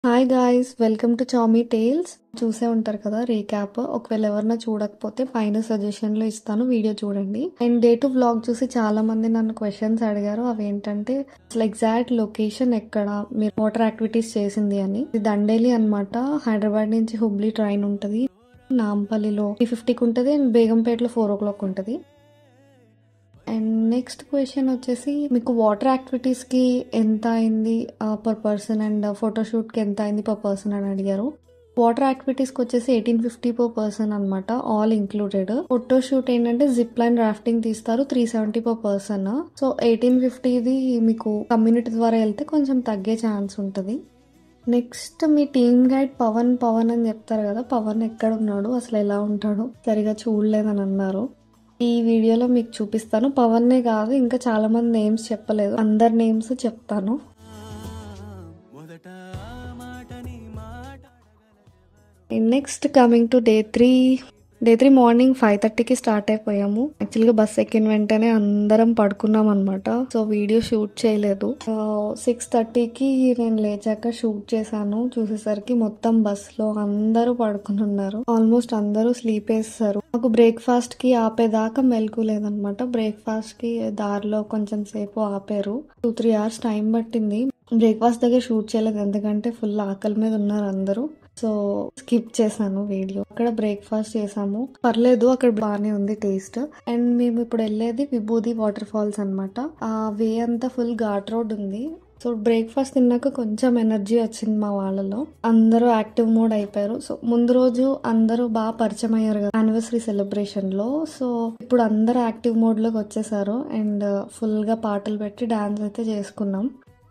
Hi guys, welcome to చామీ tales. చూసే ఉంటారు కదా రీక్యాప్. ఒకవేళ ఎవరన్నా చూడకపోతే పైన సజెషన్ లో ఇస్తాను, వీడియో చూడండి. అండ్ డే టు వ్లాగ్ చూసి చాలా మంది నన్ను క్వశ్చన్స్ అడిగారు. అవి ఏంటంటే అసలు ఎగ్జాక్ట్ లొకేషన్ ఎక్కడ, మీరు వాటర్ యాక్టివిటీస్ చేసింది అని. ఇది దండేలి అన్నమాట. హైదరాబాద్ నుంచి హుబ్లీ ట్రైన్ ఉంటది. నాంపల్లిలో 3:50కి ఉంటుంది అండ్ బేగంపేటలో 4 o'clock ఉంటుంది. అండ్ నెక్స్ట్ క్వశ్చన్ వచ్చేసి, మీకు వాటర్ యాక్టివిటీస్ కి ఎంత అయింది పర్ పర్సన్ అండ్ ఫోటోషూట్ కి ఎంత అయింది పర్ పర్సన్ అని అడిగారు. వాటర్ యాక్టివిటీస్ కి వచ్చేసి 1850 పర్ పర్సన్ అనమాట, ఆల్ ఇంక్లూడెడ్. ఫోటోషూట్ ఏంటంటే జిప్ లైన్ రాఫ్టింగ్ తీస్తారు, 370 పర్ పర్సన్. సో 1850ది మీకు కమ్యూనిటీ ద్వారా వెళ్తే కొంచెం తగ్గే ఛాన్స్ ఉంటుంది. నెక్స్ట్ మీ టీమ్ గైడ్ పవన్ పవన్ అని చెప్తారు కదా, పవన్ ఎక్కడ ఉన్నాడు, అసలు ఎలా ఉంటాడు, సరిగా చూడలేదని అన్నారు. ఈ వీడియోలో మీకు చూపిస్తాను. పవన్నే కాదు, ఇంకా చాలా మంది నేమ్స్ చెప్పలేదు, అందరి నేమ్స్ చెప్తాను. Next coming to day 3 morning 5:30కి స్టార్ట్ అయిపోయాము. యాక్చువల్గా బస్ ఎక్కిన వెంటనే అందరం పడుకున్నాం అనమాట. సో వీడియో షూట్ చేయలేదు. 6:30కి నేను లేచాక షూట్ చేశాను. చూసేసరికి మొత్తం బస్ లో అందరూ పడుకుని ఉన్నారు. ఆల్మోస్ట్ అందరూ స్లీప్ వేస్తారు. మాకు బ్రేక్ఫాస్ట్ కి ఆపేదాకా మెలకు లేదనమాట. బ్రేక్ఫాస్ట్ కి దారిలో కొంచెం సేపు ఆపారు. 2-3 hours టైం పట్టింది. బ్రేక్ఫాస్ట్ దగ్గర షూట్ చేయలేదు, ఎందుకంటే ఫుల్ ఆకలి మీద ఉన్నారు అందరూ. సో స్కిప్ చేశాను వీడియో. అక్కడ బ్రేక్ఫాస్ట్ చేసాము, పర్లేదు, అక్కడ బాగానే ఉంది టేస్ట్. అండ్ మేము ఇప్పుడు వెళ్ళేది విభూది వాటర్ ఫాల్స్ అనమాట. ఆ వే అంతా ఫుల్ ఘాట్ రోడ్ ఉంది. సో బ్రేక్ఫాస్ట్ తిన్నాక కొంచెం ఎనర్జీ వచ్చింది మా వాళ్ళలో, అందరూ యాక్టివ్ మోడ్ అయిపోయారు. సో ముందు రోజు అందరూ బాగా పరిచయం అయ్యారు కదా యానివర్సరీ సెలబ్రేషన్ లో. సో ఇప్పుడు అందరూ యాక్టివ్ మోడ్ లోకి వచ్చేసారు అండ్ ఫుల్ గా పాటలు పెట్టి డాన్స్ అయితే చేసుకున్నాం.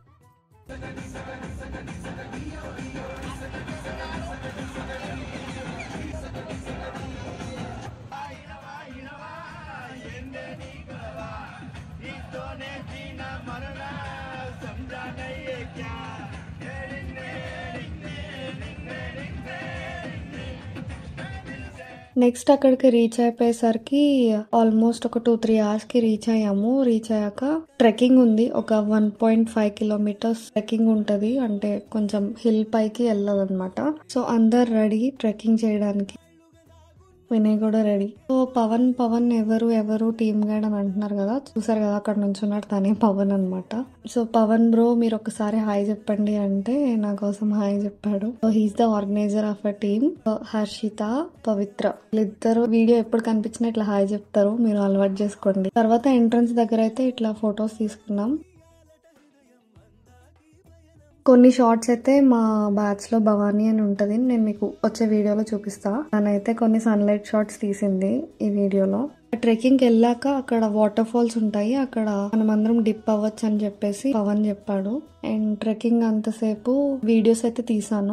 నెక్స్ట్ అక్కడికి రీచ్ అయిపోయేసరికి ఆల్మోస్ట్ ఒక 2-3 hours కి రీచ్ అయ్యాము. రీచ్ అయ్యాక ట్రెక్కింగ్ ఉంది, ఒక 1.5 kilometers ట్రెక్కింగ్ ఉంటది. అంటే కొంచెం హిల్ పైకి వెళ్ళాలన్నమాట. సో అందరు రెడీ ట్రెక్కింగ్ చేయడానికి. వినయ్ కూడా రెడీ. సో పవన్ ఎవరు టీమ్ గైడ్ అని అంటున్నారు కదా, చూసారు కదా అక్కడ నుంచి ఉన్నాడు, తనే పవన్ అనమాట. సో పవన్ బ్రో, మీరు ఒకసారి హాయ్ చెప్పండి అంటే నా కోసం హాయ్ చెప్పాడు. So he's the organiser of a team. Harshita, Pavitra, వీళ్ళిద్దరు వీడియో ఎప్పుడు కనిపించినా ఇట్లా హాయ్ చెప్తారు, మీరు అలవాటు చేసుకోండి. తర్వాత ఎంట్రన్స్ దగ్గర అయితే ఇట్లా ఫొటోస్ తీసుకున్నాం. కొన్ని షార్ట్స్ అయితే మా బ్యాచ్ లో భవానీ అని ఉంటది, నేను మీకు వచ్చే వీడియోలో చూపిస్తా. తనైతే కొన్ని సన్లైట్ షార్ట్స్ తీసింది ఈ వీడియోలో. ట్రెక్కింగ్ వెళ్ళాక అక్కడ వాటర్ ఫాల్స్ ఉంటాయి, అక్కడ మనం అందరం డిప్ అవ్వచ్చు అని చెప్పేసి పవన్ చెప్పాడు. అండ్ ట్రెక్కింగ్ అంతసేపు వీడియోస్ అయితే తీసాను.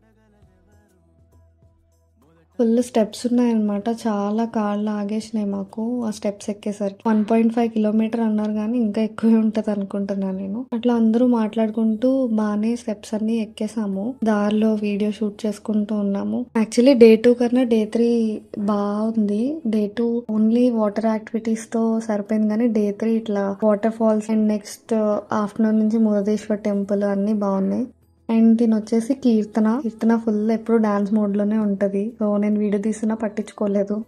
ఫుల్ స్టెప్స్ ఉన్నాయన్నమాట, చాలా కాళ్ళు ఆగేసినాయి మాకు ఆ స్టెప్స్ ఎక్కేసరికి. 1.5 kilometers అన్నారు కానీ ఇంకా ఎక్కువే ఉంటది అనుకుంటున్నాను నేను. అట్లా అందరూ మాట్లాడుకుంటూ బాగానే స్టెప్స్ అన్ని ఎక్కేసాము. దారిలో వీడియో షూట్ చేసుకుంటూ ఉన్నాము. యాక్చువల్లీ డే 2 కన్నా డే 3 బాగుంది. డే 2 ఓన్లీ వాటర్ యాక్టివిటీస్ తో సరిపోయింది, కానీ డే 3 ఇట్లా water falls and next afternoon నుంచి మురుదేశ్వర్ టెంపుల్ అన్ని బాగున్నాయి. అండ్ దీని వచ్చేసి కీర్తన ఫుల్ ఎప్పుడు డాన్స్ మోడ్ లోనే ఉంటది. సో నేను వీడియో తీసినా పట్టించుకోలేదు.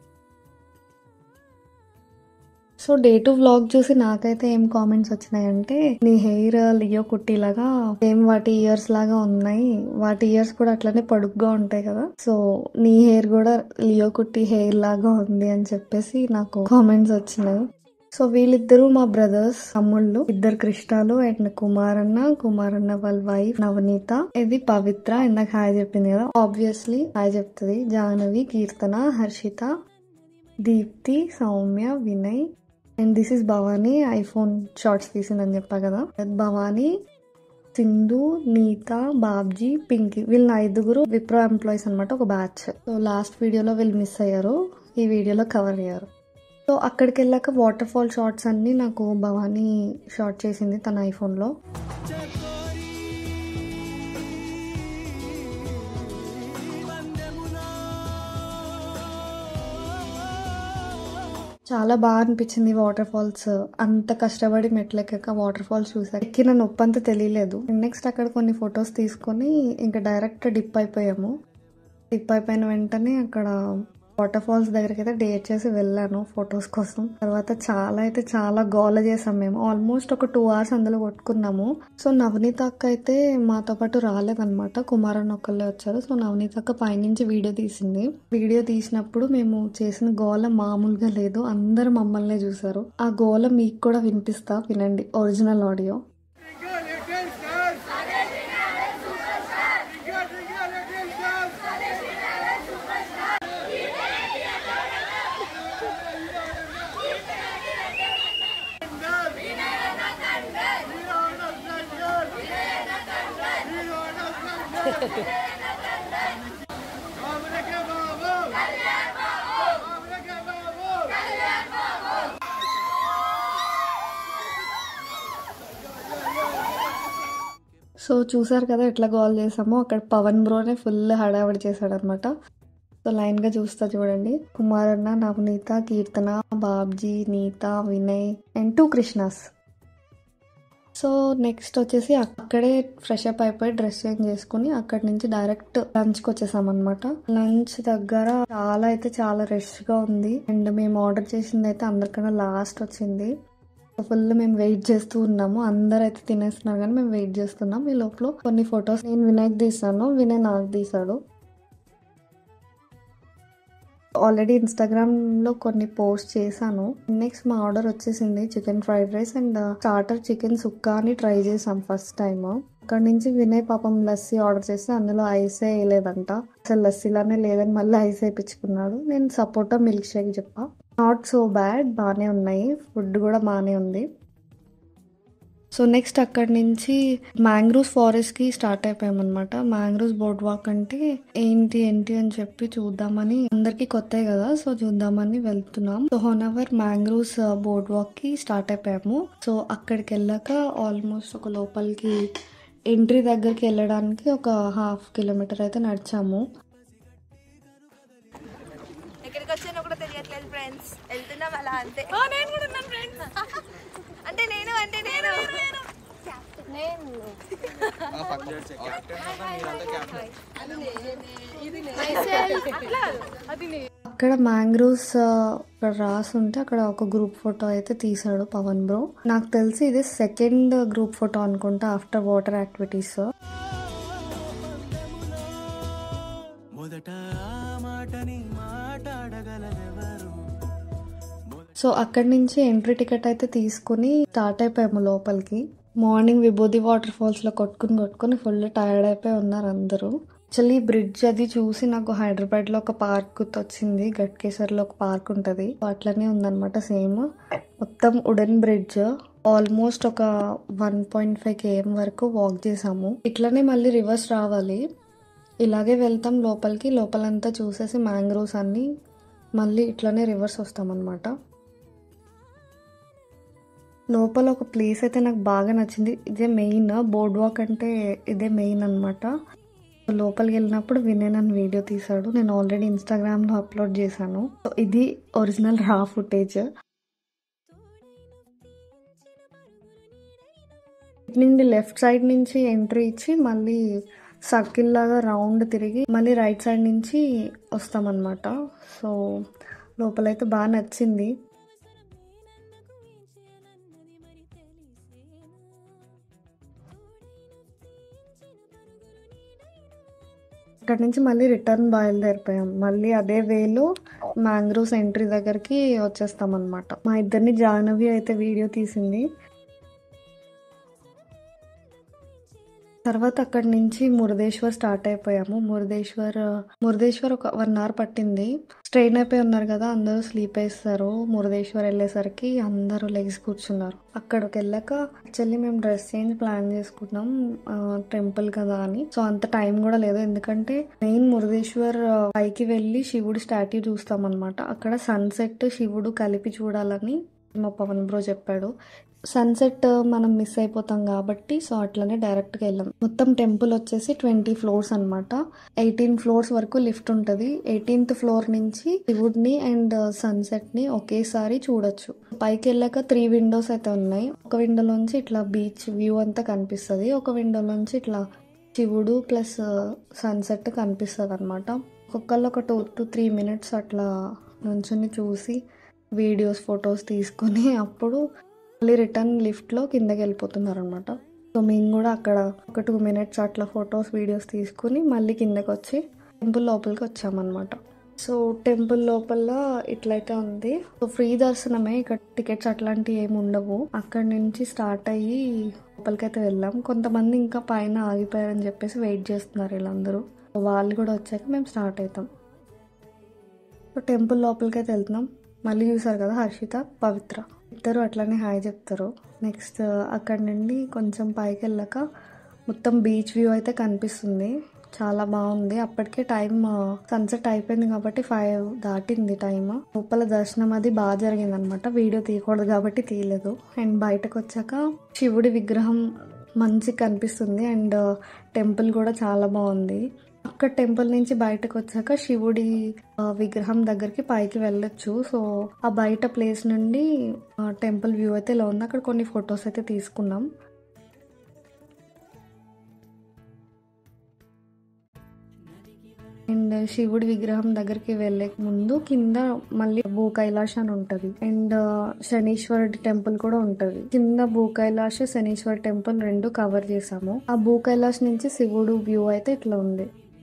సో డే 2 వ్లాగ్ చూసి నాకైతే ఏం కామెంట్స్ వచ్చినాయంటే, నీ హెయిర్ లియో కుట్టి లాగా సేమ్ వాటి ఇయర్స్ లాగా ఉన్నాయి, వాటి ఇయర్స్ కూడా అట్లనే పొడుగ్గా ఉంటాయి కదా, సో నీ హెయిర్ కూడా లియో కుట్టి హెయిర్ లాగా ఉంది అని చెప్పేసి నాకు కామెంట్స్ వచ్చినాయి. సో వీళ్ళిద్దరూ మా బ్రదర్స్, తమ్ముళ్ళు, ఇద్దరు కృష్ణాలు అండ్ కుమారన్న వాళ్ళ వైఫ్ నవనీత. ఇది పవిత్ర, ఇందాక హాయ్ చెప్పింది కదా, ఆబ్వియస్లీ హాయ్ చెప్తుంది. Jahnavi, Keerthana, Harshita, Deepti, Soumya, Vinay. And this is Bhavani, iPhone shorts తీసిందని చెప్పా కదా. భవానీ, సింధు, నీత, బాబ్జీ, పింకీ, వీళ్ళు 5 విప్రో ఎంప్లాయీస్ అనమాట, ఒక బ్యాచ్. సో లాస్ట్ వీడియోలో వీళ్ళు మిస్ అయ్యారు, ఈ వీడియోలో కవర్ అయ్యారు. సో అక్కడికి వెళ్ళాక వాటర్ ఫాల్ షార్ట్స్ అన్ని నాకు భవానీ షార్ట్ చేసింది తన ఐఫోన్లో. చాలా బాగా అనిపించింది వాటర్ ఫాల్స్. అంత కష్టపడి మెట్లెక్కాక వాటర్ ఫాల్స్ చూసాక ఎక్కిన నొప్పి అంతా తెలియలేదు. నెక్స్ట్ అక్కడ కొన్ని ఫొటోస్ తీసుకొని ఇంకా డైరెక్ట్ డిప్ అయిపోయాము. డిప్ అయిపోయిన వెంటనే అక్కడ వాటర్ ఫాల్స్ దగ్గరికి అయితే డేట్ చేసి వెళ్ళాను ఫొటోస్ కోసం. తర్వాత చాలా గోల చేసాం మేము. ఆల్మోస్ట్ ఒక 2 hours అందులో కొట్టుకున్నాము. సో నవనీత అక్క అయితే మాతో పాటు రాలేదన్నమాట. కుమారన్ ఒక్కళ్ళే వచ్చారు. సో నవనీత అక్క పైనుంచి వీడియో తీసింది. వీడియో తీసినప్పుడు మేము చేసిన గోల మామూలుగా లేదు. అందరు మమ్మల్నే చూసారు. ఆ గోల మీకు కూడా వినిపిస్తా, వినండి ఒరిజినల్ ఆడియో. సో చూసారు కదా ఎట్లా గోల్ చేసామో. అక్కడ పవన్ బ్రోనే ఫుల్ హడావిడి చేశాడనమాట. సో లైన్గా చూస్తా చూడండి. కుమారన్న, Navaneetha, Keerthana, Babji, Neetha, Vinay and 2 Krishnas. So next వచ్చేసి అక్కడే ఫ్రెష్ అప్ అయిపోయి డ్రెస్ చేంజ్ చేసుకుని అక్కడి నుంచి డైరెక్ట్ లంచ్కి వచ్చేసాం అనమాట. లంచ్ దగ్గర చాలా రష్గా ఉంది. అండ్ మేము ఆర్డర్ చేసింది అయితే అందరికన్నా లాస్ట్ వచ్చింది. ఫుల్ మేము వెయిట్ చేస్తూ ఉన్నాము. అందరు అయితే తినేస్తున్నారు కానీ మేము వెయిట్ చేస్తున్నాం. ఈ లోపల కొన్ని ఫొటోస్ నేను వినయ్కి తీసాను, వినయ్ నాకు తీసాడు. ఆల్రెడీ ఇన్స్టాగ్రామ్లో కొన్ని పోస్ట్ చేశాను. నెక్స్ట్ మా ఆర్డర్ వచ్చేసింది chicken fried rice and starter chicken sukka అని ట్రై చేసాం ఫస్ట్ టైం. అక్కడ నుంచి వినయ్ పాపం లస్సీ ఆర్డర్ చేస్తే అందులో ఐసే వేయలేదంట. అసలు లస్సీలానే లేదని మళ్ళీ ఐస్ వేయించుకున్నాడు. నేను సపోటా మిల్క్ షేక్ చెప్పా. నాట్ సో బ్యాడ్, బాగానే ఉన్నాయి. ఫుడ్ కూడా బాగానే ఉంది. సో నెక్స్ట్ అక్కడి నుంచి మ్యాంగ్రూవ్స్ ఫారెస్ట్కి స్టార్ట్ అయిపోయామన్నమాట. మ్యాంగ్రూవ్స్ బోర్డ్ వాక్ అంటే ఏంటి అని చెప్పి చూద్దామని, అందరికి కొత్త కదా సో చూద్దామని వెళ్తున్నాం. సో 1 hour మ్యాంగ్రూవ్స్ బోర్డ్ వాక్కి స్టార్ట్ అయిపోయాము. సో అక్కడికి వెళ్ళాక ఆల్మోస్ట్ ఒక లోపలికి ఎంట్రీ దగ్గరికి వెళ్ళడానికి ఒక 1/2 kilometer అయితే నడిచాము. ఎక్కడికి వచ్చానో కూడా తెలియట్లేదు ఫ్రెండ్స్. వెళ్తున్నాం అలా అంతే. నేను కూడా ఉన్నాను ఫ్రెండ్స్. అంటే నేను అక్కడ మ్యాంగ్రూవ్స్ రాసి ఉంటే అక్కడ ఒక గ్రూప్ ఫోటో అయితే తీసాడు పవన్ బ్రో. నాకు తెలిసి ఇది సెకండ్ గ్రూప్ ఫోటో అనుకుంటా ఆఫ్టర్ వాటర్ యాక్టివిటీస్. సో అక్కడి నుంచి ఎంట్రీ టికెట్ అయితే తీసుకుని స్టార్ట్ అయిపోయాము లోపలికి. మార్నింగ్ విభూది వాటర్ ఫాల్స్ లో కొట్టుకుని ఫుల్ టైర్డ్ అయిపోయి ఉన్నారు అందరూ. యాక్చువల్లీ బ్రిడ్జ్ అది చూసి నాకు హైదరాబాద్ లో ఒక పార్క్ గుర్తొచ్చింది. గట్కేసర్ లో ఒక పార్క్ ఉంటది, అట్లనే ఉందన్నమాట సేమ్. మొత్తం వుడెన్ బ్రిడ్జ్. ఆల్మోస్ట్ ఒక 1.5 km వరకు వాక్ చేసాము. ఇట్లనే మళ్ళీ రివర్స్ రావాలి. ఇలాగే వెళ్తాం లోపలికి. లోపలంతా చూసేసి మ్యాంగ్రోవ్స్ అన్ని మళ్ళీ ఇట్లనే రివర్స్ వస్తాం అన్నమాట. లోపల ఒక ప్లేస్ అయితే నాకు బాగా నచ్చింది. ఇదే మెయిన్ బోర్డ్ వాక్ అంటే ఇదే మెయిన్ అనమాట. లోపలికి వెళ్ళినప్పుడు వినయ్ నన్ను వీడియో తీసాడు. నేను ఆల్రెడీ ఇన్స్టాగ్రామ్లో అప్లోడ్ చేశాను. సో ఇది ఒరిజినల్ రా ఫుటేజ్. ఇటు నుండి లెఫ్ట్ సైడ్ నుంచి ఎంట్రీ ఇచ్చి మళ్ళీ సర్కిల్ లాగా రౌండ్ తిరిగి మళ్ళీ రైట్ సైడ్ నుంచి వస్తామన్నమాట. సో లోపలైతే బాగా నచ్చింది. అక్కడ నుంచి మళ్ళీ రిటర్న్ బయలుదేరిపోయాం. మళ్ళీ అదే వేలో మ్యాంగ్రోవ్స్ ఎంట్రీ దగ్గరికి వచ్చేస్తాం అనమాట. మా ఇద్దరిని జాహ్నవి అయితే వీడియో తీసింది. తర్వాత అక్కడి నుంచి మురుదేశ్వర్ స్టార్ట్ అయిపోయాము. మురుదేశ్వర్ ఒక 1 hour పట్టింది. స్ట్రెయిన్ అయిపోయి ఉన్నారు కదా, అందరూ స్లీప్ వేస్తారు. మురుదేశ్వర్ వెళ్ళేసరికి అందరూ లెగ్స్ కూర్చున్నారు. అక్కడికి వెళ్ళాక యాక్చువల్లీ మేము డ్రెస్ చేంజ్ ప్లాన్ చేసుకున్నాం టెంపుల్ కదా అని. సో అంత టైం కూడా లేదు, ఎందుకంటే మెయిన్ మురుదేశ్వర్ పైకి వెళ్ళి శివుడు స్టాట్యూ చూస్తాం అనమాట. అక్కడ సన్సెట్ శివుడు కలిపి చూడాలని మా పవన్ బ్రో చెప్పాడు. సన్సెట్ మనం మిస్ అయిపోతాం కాబట్టి సో అట్లనే డైరెక్ట్గా వెళ్ళాం. మొత్తం టెంపుల్ వచ్చేసి 20 ఫ్లోర్స్ అనమాట. 18 ఫ్లోర్స్ వరకు లిఫ్ట్ ఉంటుంది. 18th ఫ్లోర్ నుంచి శివుడిని అండ్ సన్సెట్ ని ఒకేసారి చూడొచ్చు. పైకి వెళ్ళాక 3 విండోస్ అయితే ఉన్నాయి. ఒక విండోలోంచి ఇట్లా బీచ్ వ్యూ అంతా కనిపిస్తుంది, ఒక విండోలోంచి ఇట్లా శివుడు ప్లస్ సన్సెట్ కనిపిస్తుంది అనమాట. ఒక్కొక్కళ్ళు ఒక 2 to 3 minutes అట్లా నుంచుని చూసి వీడియోస్ ఫొటోస్ తీసుకొని అప్పుడు మళ్ళీ రిటర్న్ లిఫ్ట్లో కిందకి వెళ్ళిపోతున్నారు అనమాట. సో మేము కూడా అక్కడ ఒక 2 minutes అట్లా ఫొటోస్ వీడియోస్ తీసుకుని మళ్ళీ కిందకి వచ్చి టెంపుల్ లోపలికి వచ్చామన్నమాట. సో టెంపుల్ లోపల ఇట్లయితే ఉంది. సో ఫ్రీ దర్శనమే, ఇక్కడ టికెట్స్ అట్లాంటివి ఏమి ఉండవు. అక్కడ నుంచి స్టార్ట్ అయ్యి లోపలికైతే వెళ్ళాం. కొంతమంది ఇంకా పైన ఆగిపోయారని చెప్పేసి వెయిట్ చేస్తున్నారు వీళ్ళందరూ. వాళ్ళు కూడా వచ్చాక మేము స్టార్ట్ అవుతాం. సో టెంపుల్ లోపలికైతే వెళ్తున్నాం. మళ్ళీ చూసారు కదా హర్షిత, పవిత్ర ఇద్దరు అట్లనే హాయ్ చెప్తారు. నెక్స్ట్ అక్కడ నుండి కొంచెం పైకి వెళ్ళాక మొత్తం బీచ్ వ్యూ అయితే కనిపిస్తుంది. చాలా బాగుంది. అప్పటికే టైం సన్సెట్ అయిపోయింది కాబట్టి 5 దాటింది టైం. లోపల దర్శనం అది బాగా జరిగింది అనమాట. వీడియో తీయకూడదు కాబట్టి తీయలేదు. అండ్ బయటకు వచ్చాక శివుడి విగ్రహం మంచి కనిపిస్తుంది అండ్ టెంపుల్ కూడా చాలా బాగుంది. అక్కడ టెంపుల్ నుంచి బయటకు వచ్చాక శివుడి విగ్రహం దగ్గరికి పైకి వెళ్ళొచ్చు. సో ఆ బయట ప్లేస్ నుండి టెంపుల్ వ్యూ అయితే ఇలా ఉంది. అక్కడ కొన్ని ఫొటోస్ అయితే తీసుకున్నాం. అండ్ శివుడి విగ్రహం దగ్గరికి వెళ్ళే ముందు కింద మళ్ళీ భూ కైలాష్ అని ఉంటది అండ్ శనీశ్వరుడి టెంపుల్ కూడా ఉంటది. కింద భూ కైలాష్, శనీశ్వర్ టెంపుల్ 2 కవర్ చేసాము. ఆ భూ కైలాష్ నుంచి శివుడు వ్యూ అయితే ఇట్లా ఉంది.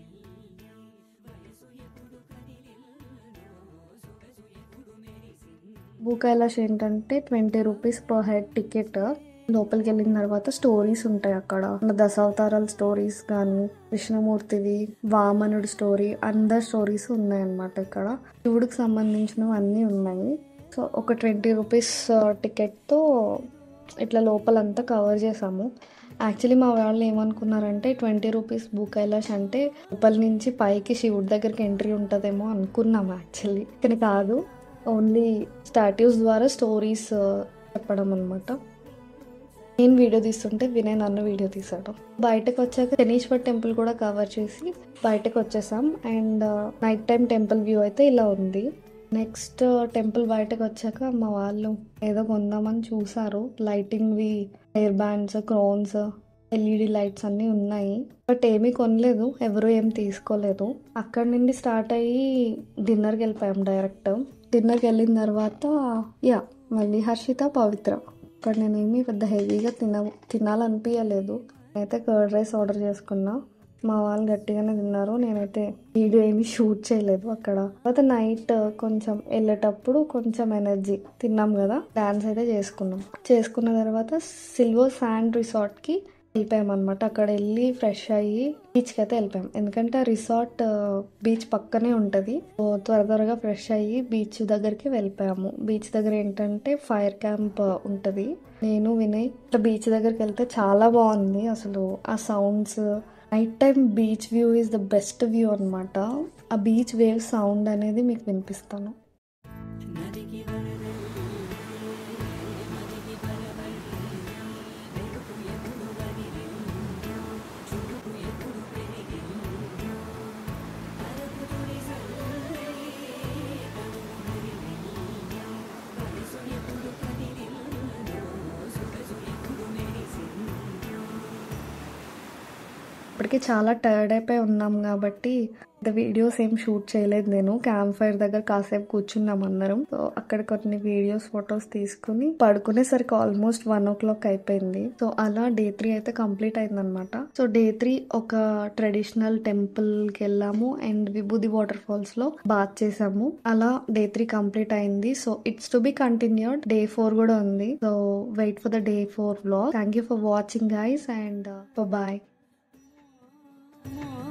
భూ కైలాష్ ఏంటంటే 20 రూపీస్ పర్ హెడ్ టికెట్. లోపలికి వెళ్ళిన తర్వాత స్టోరీస్ ఉంటాయి. అక్కడ దశావతారాల స్టోరీస్ కానీ, కృష్ణమూర్తివి, వామనుడి స్టోరీ, అందరి స్టోరీస్ ఉన్నాయన్నమాట. ఇక్కడ శివుడికి సంబంధించినవి అన్నీ ఉన్నాయి. సో ఒక 20 రూపీస్ టికెట్తో ఇట్లా లోపలంతా కవర్ చేసాము. యాక్చువల్లీ మా వాళ్ళు ఏమనుకున్నారంటే 20 రూపీస్ భూ కైలాష్ అంటే లోపల నుంచి పైకి శివుడి దగ్గరికి ఎంట్రీ ఉంటుందేమో అనుకున్నాము. యాక్చువల్లీ కానీ కాదు, ఓన్లీ స్టాట్యూస్ ద్వారా స్టోరీస్ చెప్పడం అనమాట. నేను వీడియో తీస్తుంటే వినయ్ నన్ను వీడియో తీసాడు. బయటకు వచ్చాక శనీశ్వర్ టెంపుల్ కూడా కవర్ చేసి బయటకు వచ్చేసాం. And night time temple view అయితే ఇలా ఉంది. నెక్స్ట్ టెంపుల్ బయటకు వచ్చాక మా వాళ్ళు ఏదో కొందామని చూసారు. లైటింగ్వి, hair bands, crowns, LED lights అన్నీ ఉన్నాయి. బట్ ఏమీ కొనలేదు, ఎవరు ఏం తీసుకోలేదు. అక్కడ నుండి స్టార్ట్ అయ్యి డిన్నర్కి వెళ్ళిపోయాం డైరెక్ట్. డిన్నర్కి వెళ్ళిన తర్వాత మళ్ళీ హర్షిత, పవిత్ర. అక్కడ నేనేమి పెద్ద హెవీగా తినాలనిపించలేదు. నేనైతే కర్డ్ రైస్ ఆర్డర్ చేసుకున్నా. మా వాళ్ళు గట్టిగానే తిన్నారు. నేనైతే వీడియో ఏమి షూట్ చేయలేదు అక్కడ. తర్వాత నైట్ కొంచెం వెళ్ళేటప్పుడు కొంచెం ఎనర్జీ తిన్నాం కదా, డాన్స్ అయితే చేసుకున్న తర్వాత సిల్వర్ శాండ్ రిసార్ట్కి వెళ్ళిపోయామన్నమాట. అక్కడ వెళ్ళి ఫ్రెష్ అయ్యి బీచ్కి అయితే వెళ్ళిపోయాం. ఎందుకంటే ఆ రిసార్ట్ బీచ్ పక్కనే ఉంటుంది. త్వరగా ఫ్రెష్ అయ్యి బీచ్ దగ్గరికి వెళ్ళిపోయాము. బీచ్ దగ్గర ఏంటంటే ఫైర్ క్యాంప్ ఉంటుంది. నేను వినయ్ బీచ్ దగ్గరికి వెళ్తే చాలా బాగుంది. అసలు ఆ sounds, night time beach view is the best view అనమాట. ఆ బీచ్ వేవ్ సౌండ్ అనేది మీకు వినిపిస్తాను. ఇప్పటికీ చాలా టైర్డ్ అయిపోయి ఉన్నాం కాబట్టి వీడియోస్ ఏం షూట్ చేయలేదు. నేను క్యాంప్ ఫైర్ దగ్గర కాసేపు కూర్చున్నాం అందరం. సో అక్కడ కొన్ని వీడియోస్, ఫొటోస్ తీసుకుని పడుకునేసరికి ఆల్మోస్ట్ 1 o'clock అయిపోయింది. సో అలా Day 3 అయితే కంప్లీట్ అయింది అనమాట. సో Day 3 ఒక ట్రెడిషనల్ టెంపుల్ కి వెళ్ళాము అండ్ విభూది వాటర్ ఫాల్స్ లో బాత్ చేసాము. అలా Day 3 కంప్లీట్ అయింది. So it's to be continued. Day 4 కూడా ఉంది. So wait for the Day 4 vlog. Thank you for watching guys and bye.